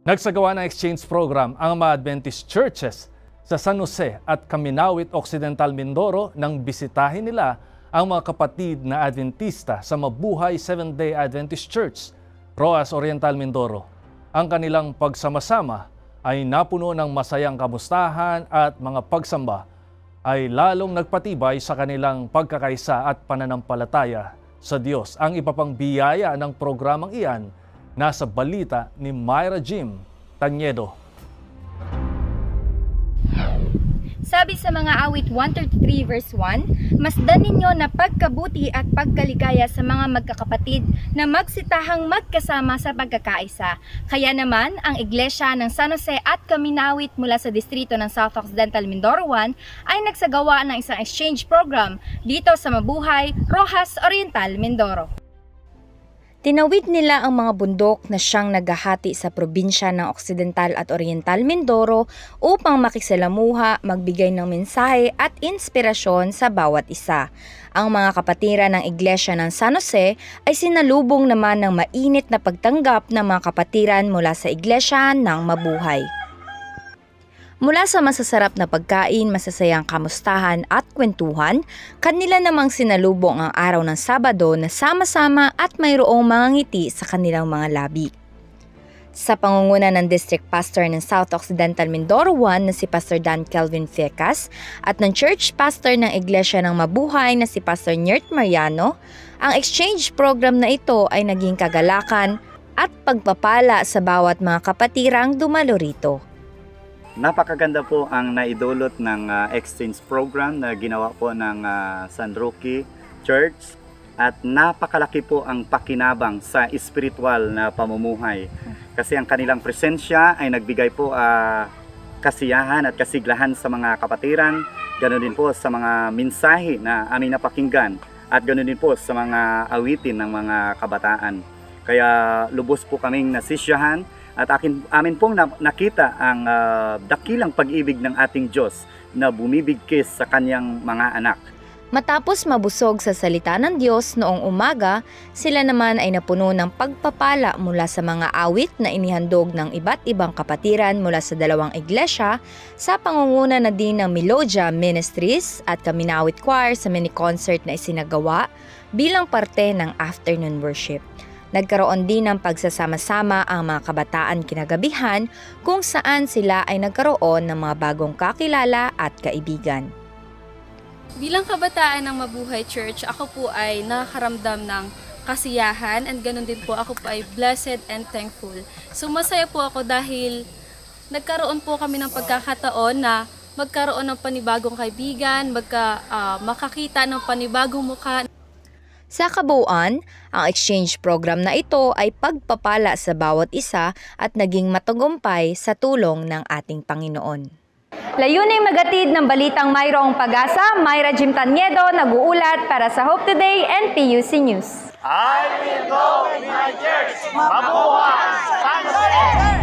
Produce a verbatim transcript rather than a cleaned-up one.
Nagsagawa ng exchange program ang mga Adventist churches sa San Jose at Kaminawit Occidental, Mindoro nang bisitahin nila ang mga kapatid na Adventista sa Mabuhay Seventh-day Adventist Church, Roxas Oriental, Mindoro. Ang kanilang pagsama-sama ay napuno ng masayang kamustahan at mga pagsamba ay lalong nagpatibay sa kanilang pagkakaisa at pananampalataya sa Diyos. Ang ipapang biyaya ng programang iyan nasa balita ni Myra Jim Tanyedo. Sabi sa mga awit one thirty-three verse one, masdan ninyo na pagkabuti at pagkaligaya sa mga magkakapatid na magsitahang magkasama sa pagkakaisa. Kaya naman, ang Iglesia ng San Jose at Kaminawit mula sa distrito ng South Occidental Mindoro one ay nagsagawa ng isang exchange program dito sa Mabuhay, Roxas Oriental, Mindoro. Tinawid nila ang mga bundok na siyang naghahati sa probinsya ng Occidental at Oriental Mindoro upang makisalamuha, magbigay ng mensahe at inspirasyon sa bawat isa. Ang mga kapatiran ng Iglesia ng San Jose ay sinalubong naman ng mainit na pagtanggap ng mga kapatiran mula sa Iglesia ng Mabuhay. Mula sa masasarap na pagkain, masasayang kamustahan at kwentuhan, kanila namang sinalubong ang araw ng Sabado na sama-sama at mayroong mga ngiti sa kanilang mga labi. Sa pangunguna ng District Pastor ng South Occidental Mindoro one na si Pastor Dan Kelvin Fecas at ng Church Pastor ng Iglesia ng Mabuhay na si Pastor Nyert Mariano, ang exchange program na ito ay naging kagalakan at pagpapala sa bawat mga kapatirang dumalo rito. Napakaganda po ang naidulot ng uh, exchange program na ginawa po ng uh, San Roque Church at napakalaki po ang pakinabang sa espiritual na pamumuhay kasi ang kanilang presensya ay nagbigay po uh, kasiyahan at kasiglahan sa mga kapatiran, ganoon din po sa mga mensahe na aming napakinggan at ganoon din po sa mga awitin ng mga kabataan. Kaya lubos po kaming nasisyahan at akin, amin pong nakita ang uh, dakilang pag-ibig ng ating Diyos na bumibigkis sa kanyang mga anak. Matapos mabusog sa salita ng Diyos noong umaga, sila naman ay napuno ng pagpapala mula sa mga awit na inihandog ng iba't ibang kapatiran mula sa dalawang iglesia sa pangunguna na din ng Melodia Ministries at Kaminawit Choir sa mini-concert na isinagawa bilang parte ng afternoon worship. Nagkaroon din ng pagsasama-sama ang mga kabataan kinagabihan kung saan sila ay nagkaroon ng mga bagong kakilala at kaibigan. Bilang kabataan ng Mabuhay Church, ako po ay nakakaramdam ng kasiyahan and ganun din po ako po ay blessed and thankful. So masaya po ako dahil nagkaroon po kami ng pagkakataon na magkaroon ng panibagong kaibigan, magka, uh, makakita ng panibagong mukha. Sa kabuuan, ang exchange program na ito ay pagpapala sa bawat isa at naging matagumpay sa tulong ng ating Panginoon. Layuning magatid ng balitang mayroong pag-asa, Myra Jim Tanyedo, nag-uulat para sa Hope Today and P U C News. I will go in my church, Mabuhay, San Jose!